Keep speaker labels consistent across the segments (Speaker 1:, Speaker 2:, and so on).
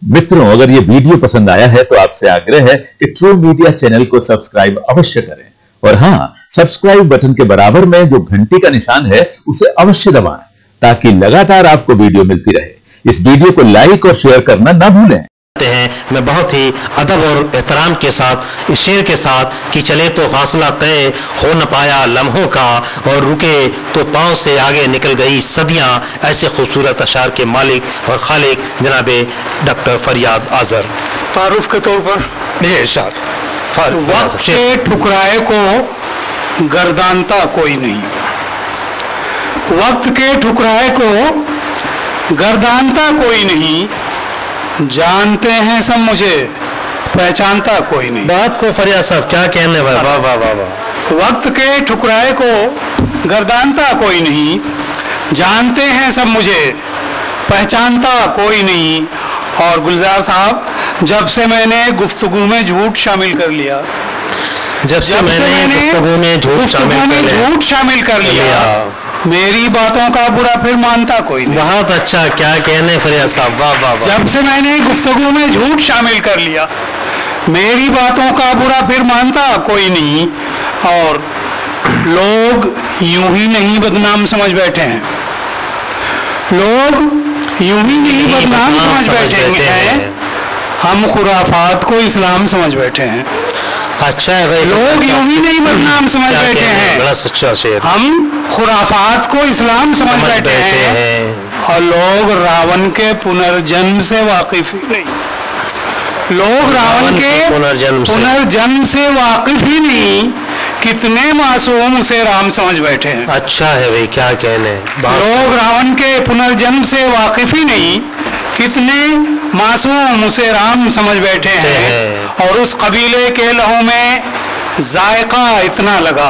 Speaker 1: मित्रों, अगर ये वीडियो पसंद आया है तो आपसे आग्रह है कि ट्रू मीडिया चैनल को सब्सक्राइब अवश्य करें और हाँ, सब्सक्राइब बटन के बराबर में जो घंटी का निशान है उसे अवश्य दबाएं ताकि लगातार आपको वीडियो मिलती रहे। इस वीडियो को लाइक और शेयर करना ना भूलें।
Speaker 2: मैं बहुत ही अदब और एहतराम के साथ इस शेर के साथ कि चले तो फासला तय हो न पाया लम्हों का और रुके तो पांव से आगे निकल गई सदियां, ऐसे खूबसूरत अशार के मालिक और खालिक जनाब डॉक्टर फरियाद आजर।
Speaker 3: तारुफ के तौर पर ये इरशाद, वक्त के ठुकराए को गर्दानता कोई नहीं, वक्त के ठुकराए को गर्दानता कोई नहीं, जानते हैं सब मुझे पहचानता कोई नहीं।
Speaker 2: बात को फरियाद साहब क्या कहने वाह वाह वाह वाह वाह।
Speaker 3: वक्त के ठुकराए को गर्दानता कोई नहीं, जानते हैं सब मुझे पहचानता कोई नहीं। और गुलजार साहब, जब से मैंने गुफ्तगू में झूठ शामिल कर लिया,
Speaker 2: जब से मैंने गुफ्तगू में झूठ शामिल कर लिया, मेरी बातों का बुरा फिर मानता कोई नहीं। बहुत अच्छा, क्या कहने फरियाद साहब, वाह वाह वाह।
Speaker 3: जब से मैंने गुफ्तगू में झूठ शामिल कर लिया, मेरी बातों का बुरा फिर मानता कोई नहीं। और लोग यूं ही नहीं बदनाम समझ बैठे हैं, लोग यूं ही नहीं बदनाम समझ बैठे हैं, हम खुराफात को इस्लाम समझ बैठे हैं।
Speaker 2: अच्छा है भाई,
Speaker 3: लोग यूं ही नहीं बदनाम समझ बैठे हैं,
Speaker 2: बड़ा सच्चा शेर।
Speaker 3: हम खुराफात को इस्लाम समझ बैठे हैं और लोग रावण के पुनर्जन्म से वाकिफ ही नहीं, लोग रावण के पुनर्जन्म से वाकिफ ही नहीं। कितने मासूम से राम समझ बैठे हैं।
Speaker 2: अच्छा है भाई, क्या कहने।
Speaker 3: लोग रावण के पुनर्जन्म से वाकिफ ही नहीं, कितने मासूम उसे राम समझ बैठे हैं। और उस कबीले के लहू में जायका इतना लगा,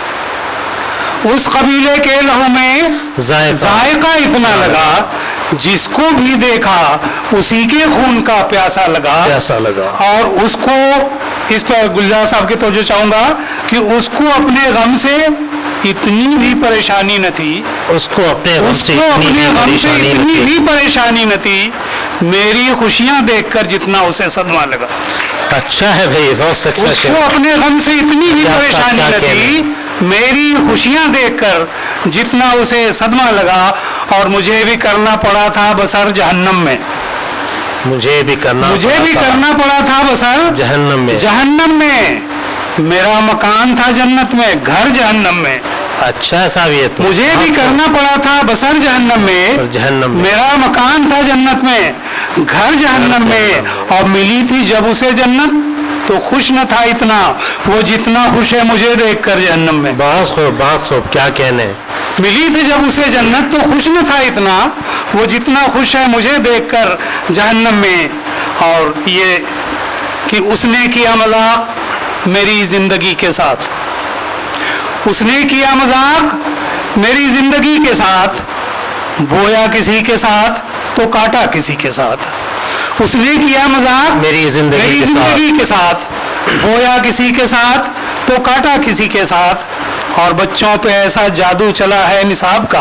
Speaker 3: उस कबीले के लहू में जायका इतना लगा, जिसको भी देखा उसी के खून का प्यासा लगा। और उसको, इस पर गुलजार साहब की तवज्जो चाहूंगा कि उसको अपने गम से इतनी भी परेशानी न थी,
Speaker 2: उसको अपने गम से
Speaker 3: इतनी भी परेशानी न थी, मेरी खुशियां देखकर जितना उसे सदमा लगा।
Speaker 2: अच्छा है भाई, बहुत सच्चा।
Speaker 3: उसको अपने गम से इतनी भी परेशानी न थी, मेरी खुशियां देखकर जितना उसे सदमा लगा। और मुझे भी करना पड़ा था बसर जहन्नम में,
Speaker 2: मुझे भी करना
Speaker 3: पड़ा था बसर जहन्नम में। मेरा मकान था जन्नत में, घर जहन्नम में।
Speaker 2: अच्छा साहब, ये तो
Speaker 3: मुझे भी करना पड़ा था बसर जहन्नम में, मेरा मकान था जन्नत में, घर जहन्नम में। और मिली थी जब उसे जन्नत तो खुश न था इतना, वो जितना खुश है मुझे देखकर जहन्नम में।
Speaker 2: बहुत खूब, क्या कहने।
Speaker 3: मिली थी जब उसे जन्नत तो खुश न था इतना, वो जितना खुश है मुझे देखकर जहन्नम में। और ये कि उसने किया मजाक मेरी जिंदगी के साथ, उसने किया मजाक मेरी जिंदगी के साथ, बोया किसी के साथ तो काटा किसी के साथ। उसने किया मजाक
Speaker 2: मेरी जिंदगी
Speaker 3: के साथ, बोया किसी के साथ तो काटा किसी के साथ। और बच्चों पे ऐसा जादू चला है निसाब का,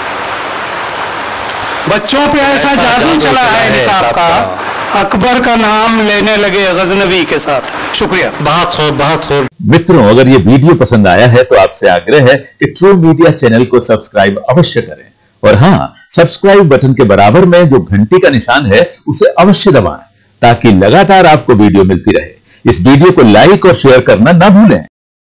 Speaker 3: बच्चों पे ऐसा जादू चला है निसाब का, अकबर का नाम लेने लगे गजनवी के साथ। शुक्रिया।
Speaker 2: बहुत खूब।
Speaker 1: मित्रों, अगर ये वीडियो पसंद आया है तो आपसे आग्रह है कि ट्रू मीडिया चैनल को सब्सक्राइब अवश्य करें और हाँ, सब्सक्राइब बटन के बराबर में जो घंटी का निशान है उसे अवश्य दबाएं ताकि लगातार आपको वीडियो मिलती रहे। इस वीडियो को लाइक और शेयर करना ना भूलें।